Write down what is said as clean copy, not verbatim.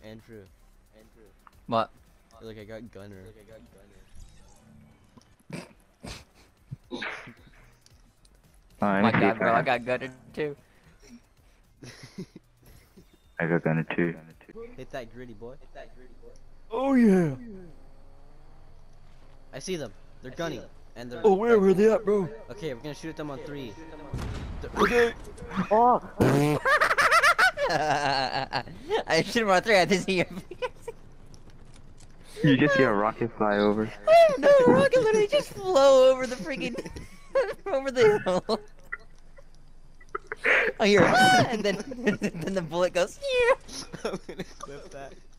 Andrew. What? Look, I got gunner. Oh my god, bro, I got gutted too. I got gunner too. Hit that gritty boy. Oh yeah. I see them. They're gunning. And they're. Oh, where were they at, bro? Okay, we're gonna shoot at them on 3. Okay. Oh! I shoot him on 3. I didn't see your. You just see a rocket fly over. No, the rocket literally just flew over the freaking over the hill. I hear, and then the bullet goes. I'm gonna clip that.